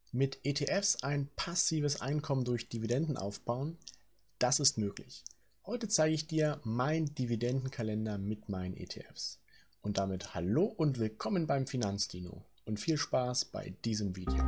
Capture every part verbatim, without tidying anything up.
Mit E T Fs ein passives Einkommen durch Dividenden aufbauen, das ist möglich. Heute zeige ich dir meinen Dividendenkalender mit meinen E T Fs. Und damit hallo und willkommen beim Finanzdino und viel Spaß bei diesem Video.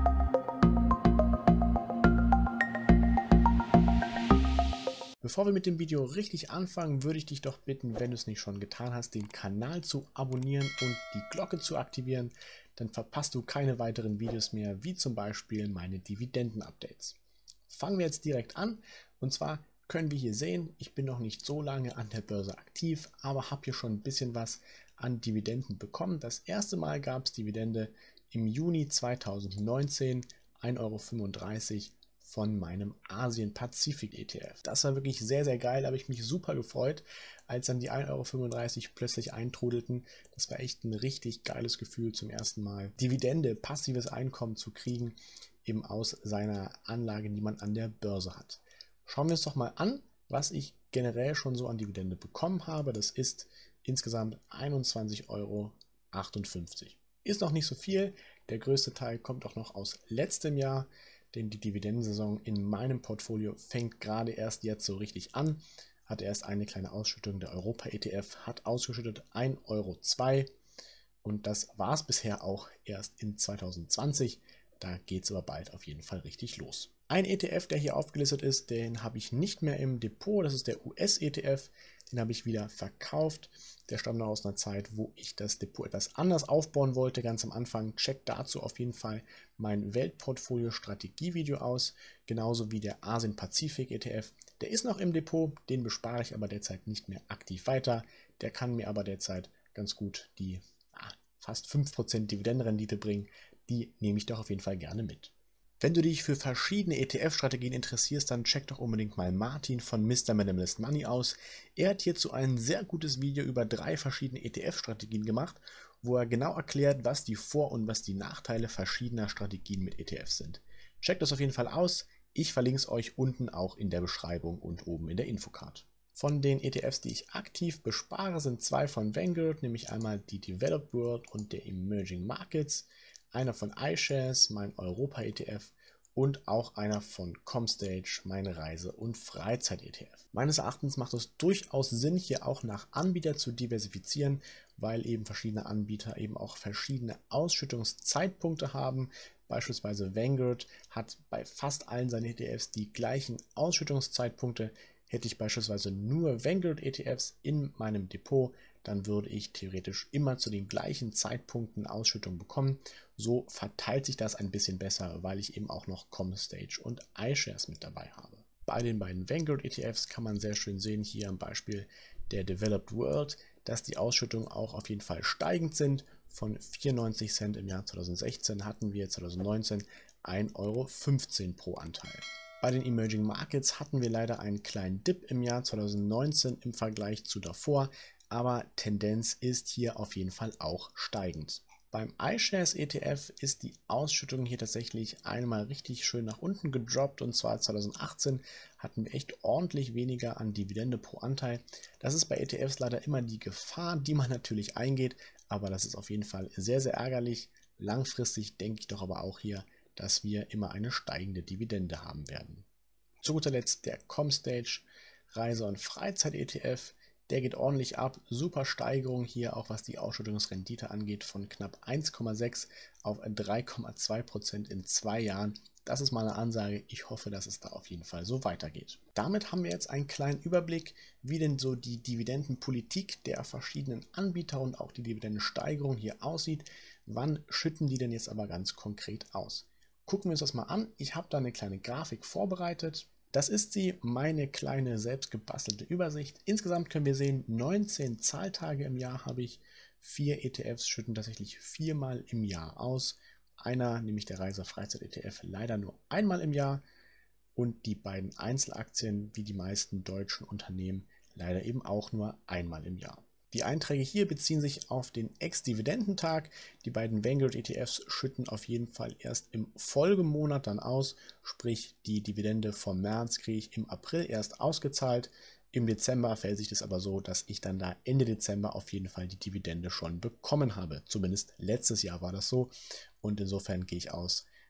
Bevor wir mit dem Video richtig anfangen, würde ich dich doch bitten, wenn du es nicht schon getan hast, den Kanal zu abonnieren und die Glocke zu aktivieren. Dann verpasst du keine weiteren Videos mehr, wie zum Beispiel meine Dividenden-Updates. Fangen wir jetzt direkt an. Und zwar können wir hier sehen, ich bin noch nicht so lange an der Börse aktiv, aber habe hier schon ein bisschen was an Dividenden bekommen. Das erste Mal gab es Dividende im Juni zweitausendneunzehn, ein Euro fünfunddreißig von meinem Asien-Pazifik-E T F. Das war wirklich sehr, sehr geil, da habe ich mich super gefreut, als dann die ein Euro fünfunddreißig plötzlich eintrudelten. Das war echt ein richtig geiles Gefühl, zum ersten Mal Dividende, passives Einkommen zu kriegen, eben aus seiner Anlage, die man an der Börse hat. Schauen wir uns doch mal an, was ich generell schon so an Dividende bekommen habe. Das ist insgesamt einundzwanzig Euro achtundfünfzig. Ist noch nicht so viel, der größte Teil kommt auch noch aus letztem Jahr, denn die Dividendensaison in meinem Portfolio fängt gerade erst jetzt so richtig an. Hat erst eine kleine Ausschüttung, der Europa-E T F hat ausgeschüttet ein Euro zwei und das war es bisher auch erst in zweitausendzwanzig. Da geht es aber bald auf jeden Fall richtig los. Ein E T F, der hier aufgelistet ist, den habe ich nicht mehr im Depot, das ist der U S-E T F. Den habe ich wieder verkauft. Der stammt noch aus einer Zeit, wo ich das Depot etwas anders aufbauen wollte, ganz am Anfang. Checkt dazu auf jeden Fall mein Weltportfolio-Strategie-Video aus, genauso wie der Asien-Pazifik-E T F. Der ist noch im Depot, den bespare ich aber derzeit nicht mehr aktiv weiter. Der kann mir aber derzeit ganz gut die ah, fast fünf Prozent Dividendenrendite bringen. Die nehme ich doch auf jeden Fall gerne mit. Wenn du dich für verschiedene E T F-Strategien interessierst, dann check doch unbedingt mal Martin von Mister Minimalist Money aus. Er hat hierzu ein sehr gutes Video über drei verschiedene E T F-Strategien gemacht, wo er genau erklärt, was die Vor- und was die Nachteile verschiedener Strategien mit E T Fs sind. Checkt das auf jeden Fall aus. Ich verlinke es euch unten auch in der Beschreibung und oben in der Infocard. Von den E T Fs, die ich aktiv bespare, sind zwei von Vanguard, nämlich einmal die Developed World und der Emerging Markets. Einer von iShares, mein Europa-E T F und auch einer von Comstage, mein Reise- und Freizeit-E T F. Meines Erachtens macht es durchaus Sinn, hier auch nach Anbieter zu diversifizieren, weil eben verschiedene Anbieter eben auch verschiedene Ausschüttungszeitpunkte haben. Beispielsweise Vanguard hat bei fast allen seinen E T Fs die gleichen Ausschüttungszeitpunkte. Hätte ich beispielsweise nur Vanguard-E T Fs in meinem Depot, dann würde ich theoretisch immer zu den gleichen Zeitpunkten Ausschüttung bekommen. So verteilt sich das ein bisschen besser, weil ich eben auch noch Comstage und iShares mit dabei habe. Bei den beiden Vanguard-E T Fs kann man sehr schön sehen, hier am Beispiel der Developed World, dass die Ausschüttungen auch auf jeden Fall steigend sind. Von vierundneunzig Cent im Jahr zweitausendsechzehn hatten wir zweitausendneunzehn ein Euro fünfzehn pro Anteil. Bei den Emerging Markets hatten wir leider einen kleinen Dip im Jahr zweitausendneunzehn im Vergleich zu davor, aber Tendenz ist hier auf jeden Fall auch steigend. Beim iShares E T F ist die Ausschüttung hier tatsächlich einmal richtig schön nach unten gedroppt, und zwar zweitausendachtzehn hatten wir echt ordentlich weniger an Dividende pro Anteil. Das ist bei E T Fs leider immer die Gefahr, die man natürlich eingeht, aber das ist auf jeden Fall sehr, sehr ärgerlich. Langfristig denke ich doch aber auch hier, dass wir immer eine steigende Dividende haben werden. Zu guter Letzt der Comstage Reise- und Freizeit-E T F. Der geht ordentlich ab, super Steigerung hier, auch was die Ausschüttungsrendite angeht, von knapp eins Komma sechs auf drei Komma zwei Prozent in zwei Jahren. Das ist mal eine Ansage, ich hoffe, dass es da auf jeden Fall so weitergeht. Damit haben wir jetzt einen kleinen Überblick, wie denn so die Dividendenpolitik der verschiedenen Anbieter und auch die Dividendensteigerung hier aussieht. Wann schütten die denn jetzt aber ganz konkret aus? Gucken wir uns das mal an. Ich habe da eine kleine Grafik vorbereitet. Das ist sie, meine kleine selbst gebastelte Übersicht. Insgesamt können wir sehen, neunzehn Zahltage im Jahr habe ich. Vier E T Fs schütten tatsächlich viermal im Jahr aus. Einer, nämlich der Reise-Freizeit-E T F, leider nur einmal im Jahr. Und die beiden Einzelaktien, wie die meisten deutschen Unternehmen, leider eben auch nur einmal im Jahr. Die Einträge hier beziehen sich auf den Ex-Dividendentag. Die beiden Vanguard-E T Fs schütten auf jeden Fall erst im Folgemonat dann aus, sprich die Dividende vom März kriege ich im April erst ausgezahlt. Im Dezember fällt sich das aber so, dass ich dann da Ende Dezember auf jeden Fall die Dividende schon bekommen habe. Zumindest letztes Jahr war das so und insofern gehe ich aus,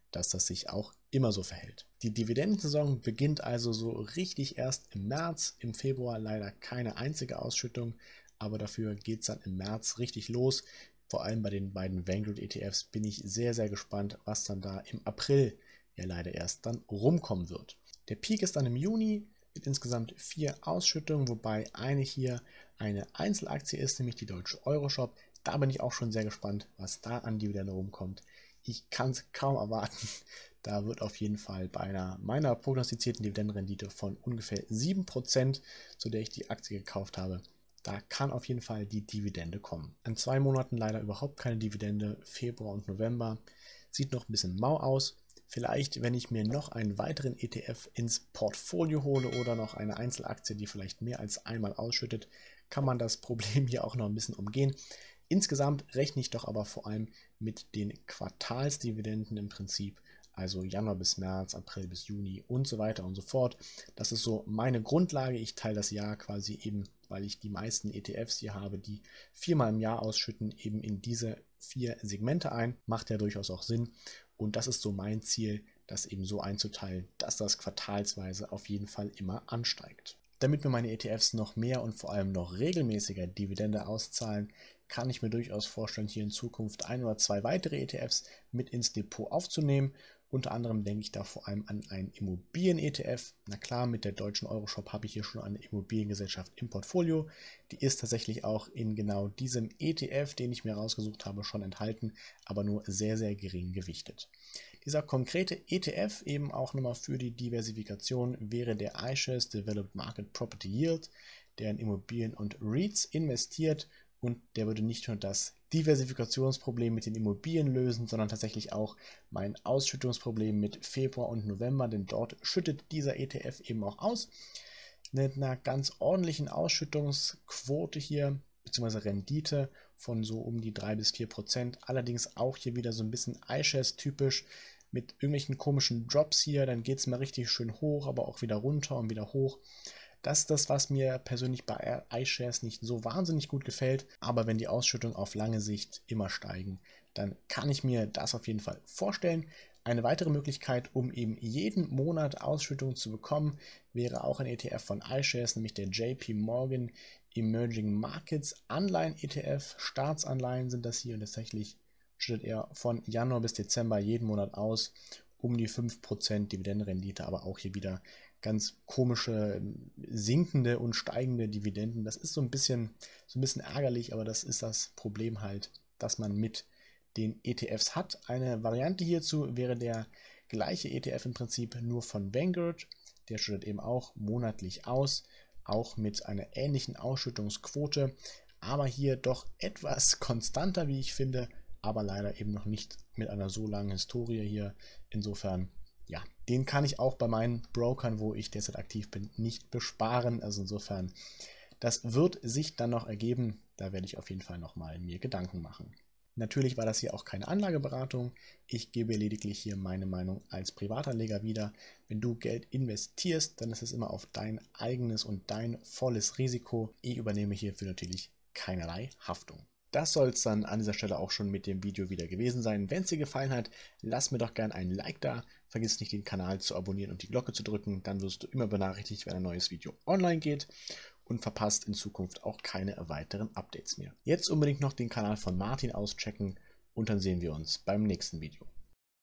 dass das sich auch immer so verhält. Die Dividendensaison beginnt also so richtig erst im März, im Februar leider keine einzige Ausschüttung, aber dafür geht es dann im März richtig los. Vor allem bei den beiden Vanguard E T Fs bin ich sehr, sehr gespannt, was dann da im April ja leider erst dann rumkommen wird. Der Peak ist dann im Juni mit insgesamt vier Ausschüttungen, wobei eine hier eine Einzelaktie ist, nämlich die Deutsche Euroshop. Da bin ich auch schon sehr gespannt, was da an Dividende rumkommt. Ich kann es kaum erwarten. Da wird auf jeden Fall bei einer meiner prognostizierten Dividendenrendite von ungefähr sieben Prozent, zu der ich die Aktie gekauft habe, da kann auf jeden Fall die Dividende kommen. An zwei Monaten leider überhaupt keine Dividende, Februar und November. Sieht noch ein bisschen mau aus. Vielleicht, wenn ich mir noch einen weiteren E T F ins Portfolio hole oder noch eine Einzelaktie, die vielleicht mehr als einmal ausschüttet, kann man das Problem hier auch noch ein bisschen umgehen. Insgesamt rechne ich doch aber vor allem mit den Quartalsdividenden im Prinzip, also Januar bis März, April bis Juni und so weiter und so fort. Das ist so meine Grundlage. Ich teile das Jahr quasi eben, weil ich die meisten E T Fs hier habe, die viermal im Jahr ausschütten, eben in diese vier Segmente ein. Macht ja durchaus auch Sinn. Und das ist so mein Ziel, das eben so einzuteilen, dass das quartalsweise auf jeden Fall immer ansteigt. Damit mir meine E T Fs noch mehr und vor allem noch regelmäßiger Dividende auszahlen, kann ich mir durchaus vorstellen, hier in Zukunft ein oder zwei weitere E T Fs mit ins Depot aufzunehmen. Unter anderem denke ich da vor allem an einen Immobilien-E T F. Na klar, mit der Deutschen Euroshop habe ich hier schon eine Immobiliengesellschaft im Portfolio. Die ist tatsächlich auch in genau diesem E T F, den ich mir rausgesucht habe, schon enthalten, aber nur sehr, sehr gering gewichtet. Dieser konkrete E T F, eben auch nochmal für die Diversifikation, wäre der iShares Developed Market Property Yield, der in Immobilien und REITs investiert. Und der würde nicht nur das Diversifikationsproblem mit den Immobilien lösen, sondern tatsächlich auch mein Ausschüttungsproblem mit Februar und November, denn dort schüttet dieser E T F eben auch aus. Mit einer ganz ordentlichen Ausschüttungsquote hier, beziehungsweise Rendite von so um die drei bis vier Prozent. Allerdings auch hier wieder so ein bisschen iShares typisch mit irgendwelchen komischen Drops hier. Dann geht es mal richtig schön hoch, aber auch wieder runter und wieder hoch. Das ist das, was mir persönlich bei iShares nicht so wahnsinnig gut gefällt. Aber wenn die Ausschüttungen auf lange Sicht immer steigen, dann kann ich mir das auf jeden Fall vorstellen. Eine weitere Möglichkeit, um eben jeden Monat Ausschüttungen zu bekommen, wäre auch ein E T F von iShares, nämlich der J P Morgan Emerging Markets Anleihen E T F. Staatsanleihen sind das hier und tatsächlich schüttet er von Januar bis Dezember jeden Monat aus, um die fünf Prozent Dividendenrendite, aber auch hier wieder ganz komische sinkende und steigende Dividenden. Das ist so ein bisschen, so ein bisschen ärgerlich, aber das ist das Problem halt, dass man mit den E T Fs hat. Eine Variante hierzu wäre der gleiche E T F im Prinzip nur von Vanguard. Der schüttet eben auch monatlich aus, auch mit einer ähnlichen Ausschüttungsquote, aber hier doch etwas konstanter, wie ich finde, aber leider eben noch nicht mit einer so langen Historie hier. Insofern, ja, den kann ich auch bei meinen Brokern, wo ich derzeit aktiv bin, nicht besparen. Also insofern, das wird sich dann noch ergeben. Da werde ich auf jeden Fall nochmal mir Gedanken machen. Natürlich war das hier auch keine Anlageberatung. Ich gebe lediglich hier meine Meinung als Privatanleger wieder. Wenn du Geld investierst, dann ist es immer auf dein eigenes und dein volles Risiko. Ich übernehme hierfür natürlich keinerlei Haftung. Das soll es dann an dieser Stelle auch schon mit dem Video wieder gewesen sein. Wenn es dir gefallen hat, lass mir doch gerne einen Like da. Vergiss nicht, den Kanal zu abonnieren und die Glocke zu drücken. Dann wirst du immer benachrichtigt, wenn ein neues Video online geht und verpasst in Zukunft auch keine weiteren Updates mehr. Jetzt unbedingt noch den Kanal von Martin auschecken und dann sehen wir uns beim nächsten Video.